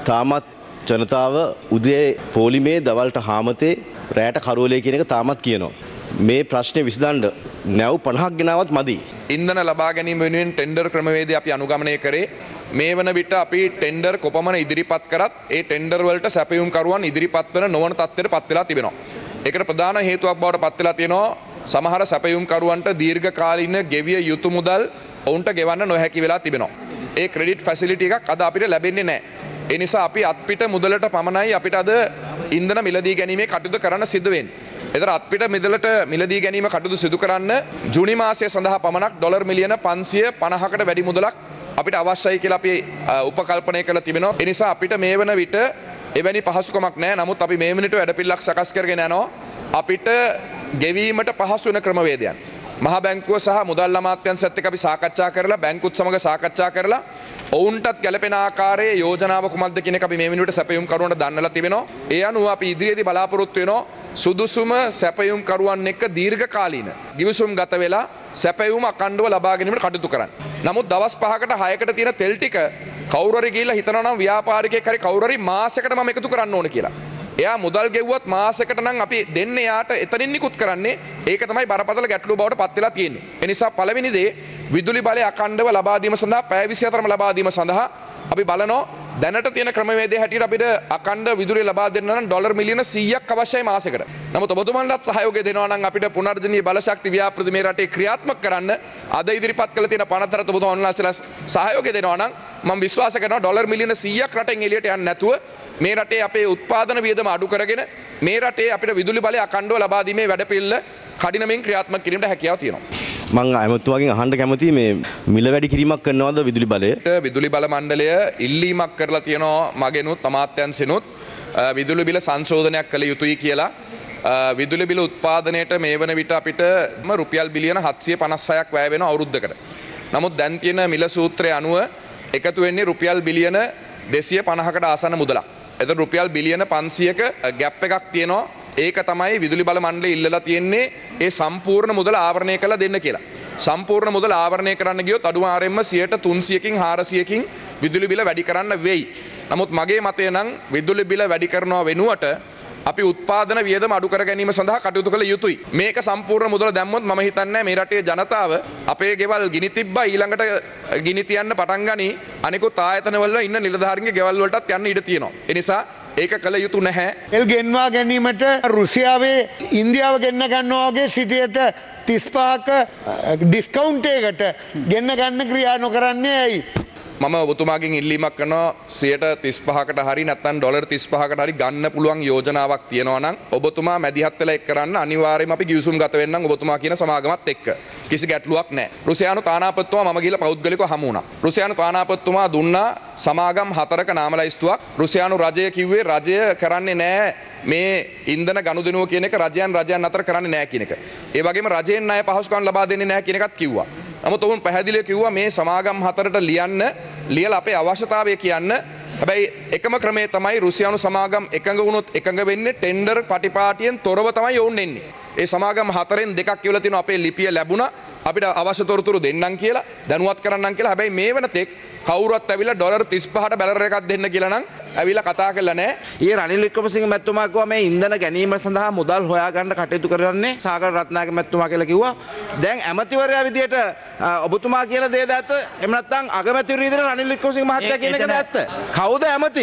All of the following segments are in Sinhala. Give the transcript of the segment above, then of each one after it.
තාමත් ජනතාව උදේ පොලිමේ දවල්ට හාමතේ රැයට කරවලේ කියන එක තාමත් කියනවා. මේ ප්‍රශ්නේ විසඳන්න නැව් 50ක් ගෙනාවත් මදි. ඉන්ධන ලබා ගැනීම වෙනුවෙන් ටෙන්ඩර් ක්‍රමවේදය අපි අනුගමනය කරේ. මේ වන විට අපි ටෙන්ඩර් කොපමණ ඉදිරිපත් කරත් ඒ ටෙන්ඩර් වලට සැපයුම් කරුවන් ඉදිරිපත් වෙන නොවන තත්ත්වයට පත් වෙලා තිබෙනවා. ඒකට ප්‍රධාන හේතුවක් බවට පත් වෙලා තියෙනවා සමහර සැපයුම් කරුවන්ට දීර්ඝ කාලීන ගෙවිය යුතු මුදල් ඔවුන්ට ගෙවන්න නොහැකි වෙලා තිබෙනවා. ඒ ක්‍රෙඩිට් ෆැසිලිටි එකක් අද අපිට ලැබෙන්නේ නැහැ. ඒ නිසා අපි අත්පිට මුදලට පමණයි අපිට අද ඉන්ධන මිලදී ගැනීමේ කටයුතු කරන්න සිදු වෙන්නේ. එතන අත්පිට මිදලට මිලදී ගැනීම කටයුතු සිදු කරන්න ජූනි මාසය සඳහා පමණක් ඩොලර් මිලියන 550කට වැඩි මුදලක් අපිට අවශ්‍යයි කියලා අපි උපකල්පනය කරලා තිබෙනවා. ඒ නිසා අපිට මේ වන විට එවැනි පහසුකමක් නැහැ. නමුත් අපි මේ මිනිට වැඩපිළිවෙලක් සකස් කරගෙන යනවා. අපිට ගෙවීමට පහසු වෙන ක්‍රමවේදයන්. මහ බැංකුව සහ මුදල් අමාත්‍යාංශයත් එක්ක අපි සාකච්ඡා කරලා බැංකුත් සමග සාකච්ඡා කරලා ඔවුන්ටත් ගැළපෙන ආකාරයේ යෝජනාව කුමක්ද කියන එක අපි මේ මිනිවට සැපයුම් කරුවන්ට දන්නලා තිබෙනවා. ඒ අනුව අපි ඉදිරියේදී බලාපොරොත්තු වෙනවා සුදුසුම සැපයුම් කරුවන් එක්ක දීර්ඝකාලීන ගිවිසුම් ගත වෙලා සැපයුම අඛණ්ඩව ලබා ගැනීමට කටයුතු කරන්න. නමුත් දවස් 5කට 6කට තියෙන තෙල් ටික කවුරු හරි ගිහිල්ලා හිතනවා නම් ව්‍යාපාරිකයෙක් හරි කවුරු හරි මාසයකට මම එකතු කරන්න ඕන කියලා. එයා මුදල් ගෙවුවත් මාසයකට නම් අපි දෙන්නේ යාට එතනින් නිකුත් කරන්නේ. ඒක තමයි බරපතල ගැටලුව බවට පත් වෙලා තියෙන්නේ. ඒ නිසා පළවෙනි දේ විදුලි බලය අඛණ්ඩව ලබා දීම සඳහා පැය 24ම ලබා දීම සඳහා අපි බලනවා දැනට තියෙන ක්‍රමවේදයේ හැටියට අපිට අඛණ්ඩ විදුලිය ලබා දෙන්න නම් ඩොලර් මිලියන 100ක් අවශ්‍යයි මාසෙකට. නමුත් ඔබතුමන්ලත් සහයෝගය දෙනවා නම් අපිට පුනර්ජනීය බලශක්ති ව්‍යාපෘති මේ රටේ ක්‍රියාත්මක කරන්න අද ඉදිරිපත් කළ තියෙන පනතරත් ඔබතුමන්ලාසලා සහයෝගය දෙනවා නම් මම විශ්වාස කරනවා ඩොලර් මිලියන 100ක් රටෙන් එළියට යන්නේ නැතුව මේ රටේ අපේ උත්පාදන වියදම අඩු කරගෙන මේ රටේ අපිට විදුලි බලය අඛණ්ඩව ලබා දීමේ වැඩපිළිවෙල කඩිනමින් ක්‍රියාත්මක කිරීමට හැකියාව තියෙනවා. මම ඇමතුමාගෙන් අහන්න කැමතියි මේ මිල වැඩි කිරීමක් කරනවද විදුලි බලය? විදුලි බල මණ්ඩලය ඉල්ලීමක් කරලා තියෙනවා මගෙනුත් අමාත්‍යංශෙනුත් විදුලි බිල සංශෝධනයක් කළ යුතුයි කියලා. විදුලි බිල උත්පාදනයට මේ වන විට අපිට රුපියල් බිලියන 756ක් වැය වෙන අවුරුද්දකට. නමුත් දැන් තියෙන මිල සූත්‍රය අනුව එකතු වෙන්නේ රුපියල් බිලියන 250කට ආසන්න මුදලක්. එතකොට රුපියල් බිලියන 500ක ගැප් එකක් තියෙනවා. ඒක තමයි විදුලි බල මණ්ඩලය ඉල්ලලා තියෙන්නේ ඒ සම්පූර්ණ මුදල ආවරණය කරලා දෙන්න කියලා. සම්පූර්ණ මුදල ආවරණය කරන්න ගියොත් අඩුමාරෙන්ම 300කින් 400කින් විදුලි බිල වැඩි කරන්න වෙයි. නමුත් මගේ මතය නම් විදුලි බිල වැඩි කරනවා වෙනුවට අපි උත්පාදන වියදම අඩු කර ගැනීම සඳහා කටයුතු කළ යුතුයි. මේක සම්පූර්ණ මුදල දැම්මොත් මම හිතන්නේ මේ රටේ ජනතාව අපේ ගෙවල් ගිනි තිබ්බා ඊළඟට ගිනි තියන්න පටන් ගනි අනිකුත් ආයතනවල ඉන්න නිලධාරීන්ගේ ගෙවල් වලටත් යන්න ඉඩ තියෙනවා. ඒ නිසා ඒක කළ යුතු නැහැ. එල් ගෙන්වා ගැනීමට රුසියාවේ ඉන්දියාව ගෙන්න ගන්නවා වගේ සිටියට 35ක ඩිස්කවුන්ට් එකකට ගෙන්න ගන්න ක්‍රියා නොකරන්නේ ඇයි? මම ඔබතුමාගෙන් ඉල්ලීමක් කරනවා 35කට හරි නැත්නම් ඩොලර් 35කට හරි ගන්න පුළුවන් යෝජනාවක් තියෙනවා නම් ඔබතුමා මැදිහත් වෙලා එක් කරන්න අනිවාර්යයෙන්ම අපි ගිවිසුම් ගත වෙන්නම් ඔබතුමා කියන සමාගමත් එක්ක. කිසි ගැටලුවක් නැහැ. රුසියානු තානාපතිතුමා මම ගිහලා පෞද්ගලිකව හමු වුණා. රුසියානු තානාපතිතුමා දුන්නා සමාගම් 4ක නාම ලයිස්තුවක්. රුසියානු රජය කිව්වේ රජය කරන්නේ නැහැ මේ ඉන්ධන ගනුදෙනුව කියන එක රජයන් අතර කරන්නේ නැහැ කියන එක. ඒ වගේම රජයෙන් ණය පහසුකම් ලබා දෙන්නේ නැහැ කියන එකත් කිව්වා. නමුත් ඔවුන් පැහැදිලිව කිව්වා මේ සමාගම් 4ට ලියලා අපේ අවශ්‍යතාවය කියන්න. හැබැයි එකම ක්‍රමය තමයි රුසියානු සමාගම් එකඟ වුණොත් එකඟ වෙන්නේ ටෙන්ඩර් පටිපාටියෙන් තොරව තමයි ඔවුන් එන්නේ. ඒ සමාගම් 4න් 2ක් කියලා තියෙනවා අපේ ලිපිය ලැබුණා අපිට අවශ්‍ය තොරතුරු දෙන්නම් කියලා දැනුවත් කරන්නම් කියලා. හැබැයි මේ වෙනතෙක් කවුරුත් ඇවිල්ලා ඩොලර් 35ට බැලර් එකක් දෙන්න කියලා නම් ඇවිල්ලා කතා කරලා නැහැ. ඊයේ රනිල් වික්‍රමසිංහ මැතිතුමා කිව්වා මේ ඉන්ධන ගැනීම සඳහා මුදල් හොයාගන්න කටයුතු කරන්නේ සාගර රත්නායක මැතිතුමා කියලා කිව්වා. දැන් ඇමතිවරයා විදියට ඔබතුමා කියලා දේද ඇත්ත? එහෙම නැත්නම් අගමැතිවරු විදියට රනිල් වික්‍රමසිංහ මහත්තයා කියන එකද ඇත්ත? කවුද ඇමති?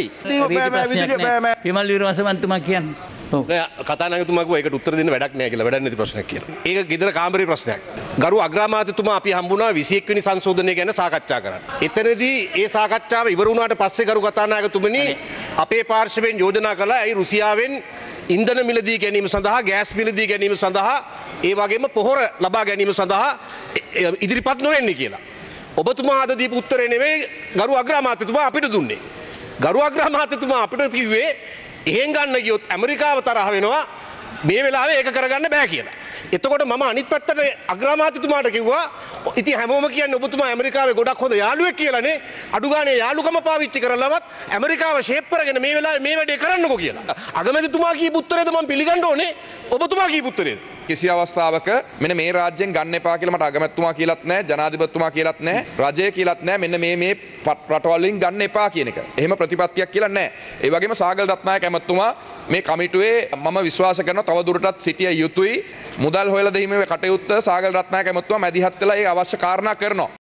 විමල් වීරවංශ මන්තුමා කියන්නේ. කතානායකතුමා කිව්වා ඒකට උත්තර දෙන්න වැඩක් නැහැ කියලා. වැඩක් නැති ප්‍රශ්නයක් කියලා. ඒක ගෙදර කාමරේ ප්‍රශ්නයක්. ගරු අග්‍රාමාත්‍යතුමා අපි හම්බුණා 21 වෙනි සංශෝධනය ගැන සාකච්ඡා කරන්න. එතනදී ඒ සාකච්ඡාව ඉවර වුණාට පස්සේ ගරු කතානායකතුමනි අපේ පාර්ශවයෙන් යෝජනා කළා ඒ රුසියාවෙන් ඉන්ධන මිලදී ගැනීම සඳහා ගෑස් මිලදී ගැනීම සඳහා ඒ වගේම පොහොර ලබා ගැනීම සඳහා ඉදිරිපත් නොවෙන්නේ කියලා. ඔබතුමා අද දීපු උත්තරේ නෙවෙයි ගරු අග්‍රාමාත්‍යතුමා අපිට දුන්නේ. ගරු අග්‍රාමාත්‍යතුමා අපිට කිව්වේ එහෙන් ගන්න ගියොත් ඇමරිකාව තරහ වෙනවා මේ වෙලාවේ ඒක කරගන්න බෑ කියලා. එතකොට මම අනිත් පැත්තට අග්‍රාමාත්‍යතුමාට කිව්වා ඉතින් හැමෝම කියන්නේ ඔබතුමා ඇමරිකාවේ ගොඩක් හොඳ යාළුවෙක් කියලානේ. අඩු ගානේ යාළුකම පාවිච්චි කරලවත් ඇමරිකාව ෂේප් කරගෙන මේ වෙලාවේ මේ වැඩේ කරන්නකෝ කියලා. අගමැතිතුමා කියපු උත්තරේද මම පිළිගන්න ඕනේ. ඔබතුමා කියපු උත්තරේද? කිසි අවස්ථාවක මෙන්න මේ රාජ්‍යයෙන් ගන්න එපා කියලා මට අගමැතිතුමා කියලාත් නැහැ, ජනාධිපතිතුමා කියලාත් නැහැ, රජය කියලාත් නැහැ. මෙන්න මේ රටවල් වලින් ගන්න එපා කියන එක. එහෙම ප්‍රතිපත්තියක් කියලා නැහැ. ඒ වගේම සාගල රත්නායක ඇමතිතුමා මේ කමිටුවේ මම විශ්වාස කරනවා තව දුරටත් සිටිය යුතුයි. මුදල් හොයලා දීමේ කටයුත්ත සාගල රත්නායක ඇමතිතුමා මැදිහත් කළා. ඒ අවශ්‍ය කාරණා කරනවා.